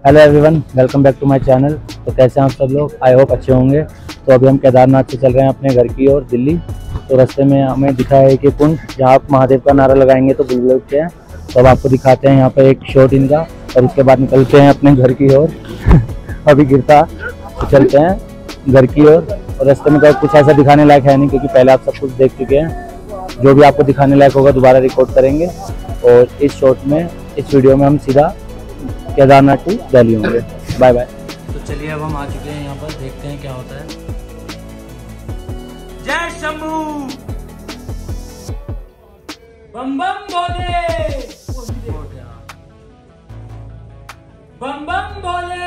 Hello everyone, welcome back to my channel. तो कैसे हैं आप सब लोग? आई होप अच्छे होंगे। तो अभी हम केदारनाथ से चल रहे हैं अपने घर की ओर दिल्ली। तो रास्ते में हमें दिखा है कि कुंड, जहाँ आप महादेव का नारा लगाएंगे तो बुलबुले उठते हैं। तो अब आपको दिखाते हैं यहाँ पर एक शॉट इनका, और उसके बाद निकलते हैं अपने घर की ओर। अभी गिरता तो चलते हैं घर की ओर। और रास्ते में कुछ ऐसा दिखाने लायक है नहीं, क्योंकि पहले आप सब कुछ देख चुके हैं। जो भी आपको दिखाने लायक होगा दोबारा रिकॉर्ड करेंगे। और इस शॉट में, इस वीडियो में हम सीधा केदारनाथ टू दिल्ली होंगे। Bye bye. तो चलिए अब हम आ चुके हैं यहाँ पर, देखते हैं क्या होता है। जय शंभू, बम बम भोले, बम बम भोले।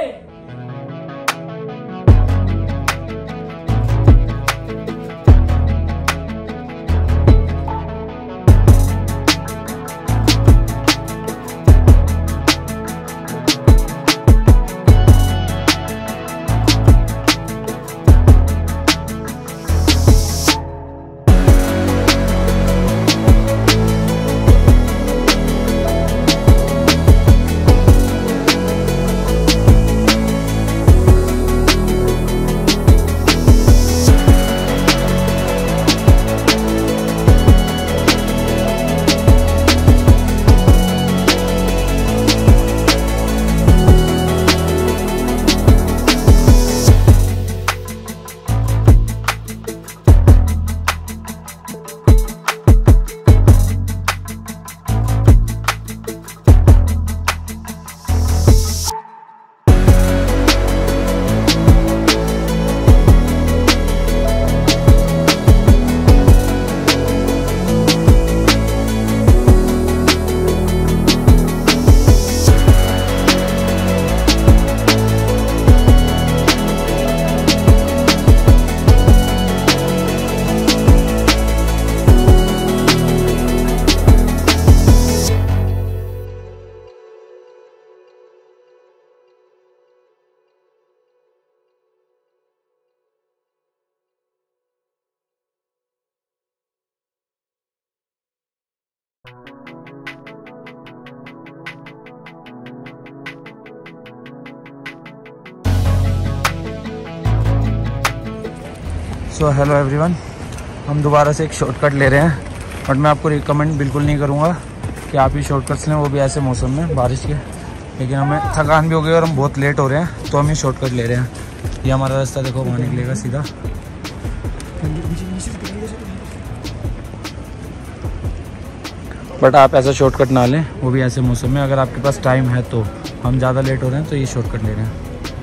सो हेलो एवरीवन, हम दोबारा से एक शॉर्टकट ले रहे हैं। बट मैं आपको रिकमेंड बिल्कुल नहीं करूँगा कि आप ही शॉर्टकट्स लें, वो भी ऐसे मौसम में, बारिश के। लेकिन हमें थकान भी हो गई और हम बहुत लेट हो रहे हैं, तो हम ये शॉर्टकट ले रहे हैं। ये हमारा रास्ता देखो, वहाँ निकलेगा सीधा। बट आप ऐसा शॉर्टकट ना लें, वो भी ऐसे मौसम में। अगर आपके पास टाइम है तो, हम ज़्यादा लेट हो रहे हैं तो ये शॉर्टकट ले रहे हैं।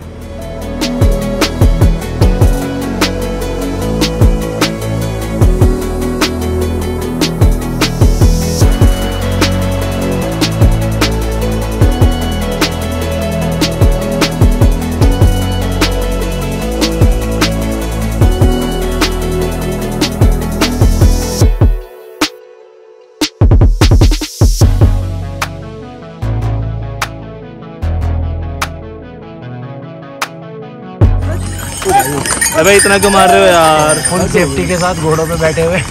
अबे इतना क्यों मार रहे हो यार? फुल सेफ्टी के साथ घोड़ों पे बैठे हुए।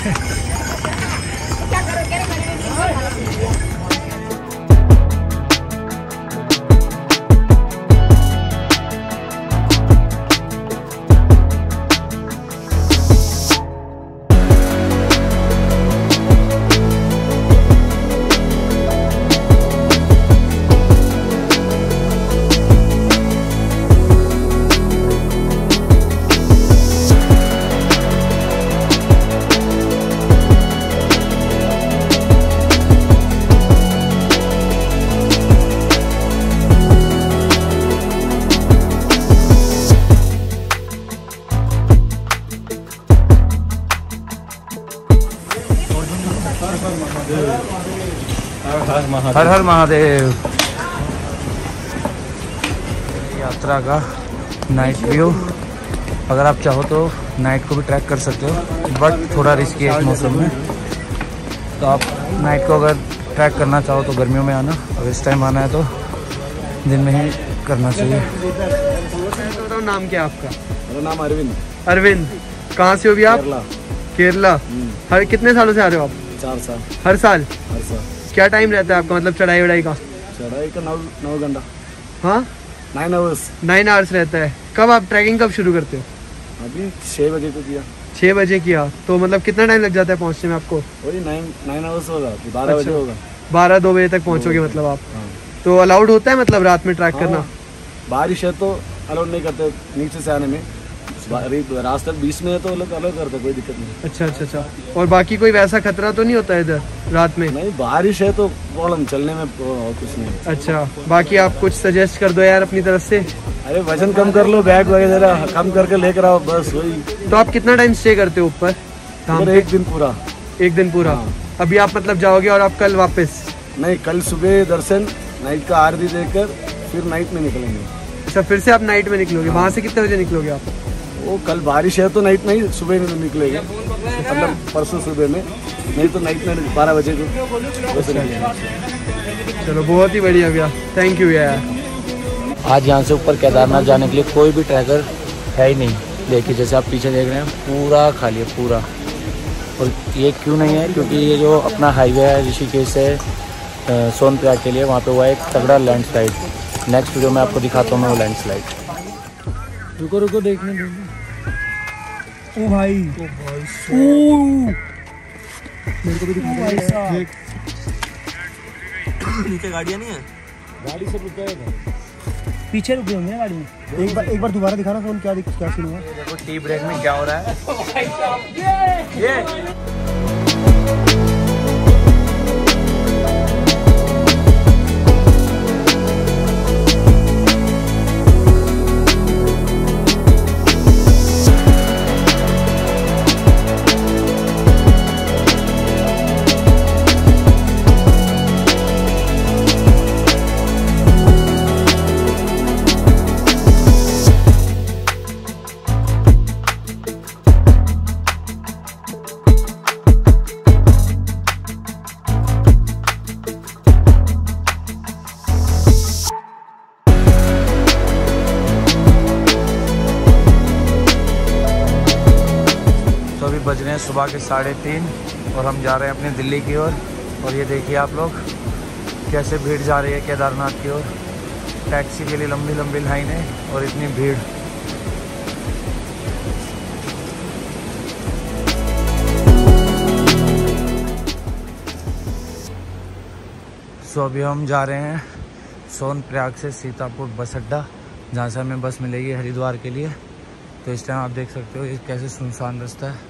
हर हर महादेव। यात्रा का नाइट व्यू, अगर आप चाहो तो नाइट को भी ट्रैक कर सकते हो, बट थोड़ा रिस्की है इस मौसम में। तो आप नाइट को अगर ट्रैक करना चाहो तो गर्मियों में आना, अगर इस टाइम आना है तो दिन में ही करना चाहिए। तो नाम क्या है आपका? मेरा नाम अरविंद। अरविंद, कहाँ से हो भी आप? केरला। हर कितने सालों से आ रहे हो आप? 4 साल। हर साल? हर साल। क्या टाइम रहता है आपका, मतलब चढ़ाई वढ़ाई का? चढ़ाई का 9 घंटा। हाँ 9 आवर्स। 9 आवर्स रहता है। कब आप ट्रैकिंग कब शुरू करते हो? अभी 6 बजे को किया। 6 बजे किया तो मतलब कितना टाइम लग जाता है पहुंचने में आपको? वही 9 आवर्स होगा, 12 बजे होगा। 12-2 बजे तक पहुंचोगे मतलब आप? हाँ। तो अलाउड होता है मतलब रात में ट्रैक करना? बारिश है तो अलाउड नहीं करते नीचे से आने में, रास्ते बीच में है तो लोग अलाउ करते, कोई दिक्कत नहीं। अच्छा। और बाकी कोई वैसा खतरा तो नहीं होता है इधर रात में? नहीं, बारिश है तो प्रॉब्लम, चलने में कुछ नहीं। अच्छा, बाकी आप कुछ सजेस्ट कर दो यार अपनी तरफ से। अरे वजन कम कर लो, बैग वगैरह कम करके लेकर आओ, बस वही। तो आप कितना टाइम स्टे करते हो ऊपर? एक दिन पूरा। 1 दिन पूरा? हाँ। अभी आप मतलब जाओगे और आप कल वापस? नहीं, कल सुबह दर्शन, नाइट का आरती देखकर फिर नाइट में निकलेंगे। अच्छा, फिर से आप नाइट में निकलोगे? वहाँ से कितने बजे निकलोगे आप? वो कल बारिश है तो नाइट नहीं, सुबह में निकलेंगे, मतलब परसों सुबह में, नहीं तो नाइट में 12 बजे को वैसे निकलेंगे। चलो बहुत ही बढ़िया भैया, थैंक यू यार। आज यहाँ से ऊपर केदारनाथ जाने के लिए कोई भी ट्रैकर है ही नहीं। देखिए जैसे आप पीछे देख रहे हैं पूरा खाली है पूरा। और ये क्यों नहीं है? क्योंकि ये जो अपना हाईवे है ऋषिकेश से सोनप्रयाग के लिए, वहाँ पे हुआ एक तगड़ा लैंडस्लाइड। नेक्स्ट वीडियो में आपको दिखाता हूँ मैं वो लैंडस्लाइड। रुको देखने दो। ओ भाई मेरे को भी दिखा दो। नीचे गाड़ियाँ नहीं है? गाड़ी से रुका पीछे रुके होंगे गाड़ी में। एक बार दोबारा दिखाना फोन, क्या सीन हुआ? देखो टी ब्रेक में क्या हो रहा है। बज रहे हैं सुबह के 3:30 और हम जा रहे हैं अपनी दिल्ली की ओर। और ये देखिए आप लोग कैसे भीड़ जा रही है केदारनाथ की ओर। टैक्सी के लिए लंबी लंबी लाइनें और इतनी भीड़। सो अभी हम जा रहे हैं सोनप्रयाग से सीतापुर बस अड्डा, जहाँ से हमें बस मिलेगी हरिद्वार के लिए। तो इस टाइम आप देख सकते हो ये कैसे सुनसान रास्ता है।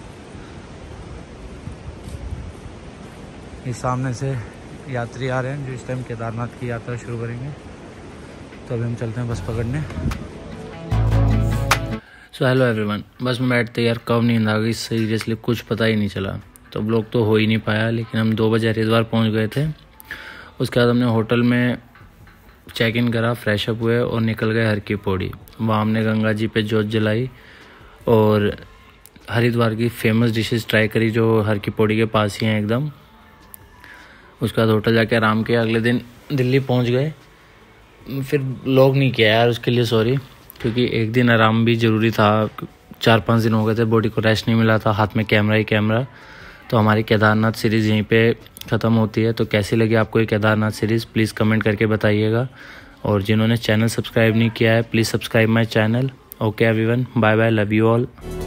ये सामने से यात्री आ रहे हैं जो इस टाइम केदारनाथ की यात्रा शुरू करेंगे। तो अभी हम चलते हैं बस पकड़ने। सो हेलो एवरीवन, बस में बैठते यार कब नींद आ गई, सीरियसली कुछ पता ही नहीं चला। तो ब्लॉग तो हो ही नहीं पाया, लेकिन हम 2 बजे हरिद्वार पहुंच गए थे। उसके बाद हमने होटल में चेक इन करा, फ्रेश अप हुए और निकल गए हर की पौड़ी। वहाँ हमने गंगा जी पे जोत जलाई और हरिद्वार की फेमस डिशेस ट्राई करी जो हर की पौड़ी के पास ही हैं एकदम। उसके बाद होटल जाके आराम किया। अगले दिन दिल्ली पहुंच गए। फिर व्लॉग नहीं किया यार, उसके लिए सॉरी, क्योंकि एक दिन आराम भी ज़रूरी था। 4-5 दिन हो गए थे, बॉडी को रेस्ट नहीं मिला था, हाथ में कैमरा ही कैमरा। तो हमारी केदारनाथ सीरीज़ यहीं पे ख़त्म होती है। तो कैसी लगी आपको ये केदारनाथ सीरीज़, प्लीज़ कमेंट करके बताइएगा। और जिन्होंने चैनल सब्सक्राइब नहीं किया है, please subscribe my channel. Okay everyone, bye bye, love you all.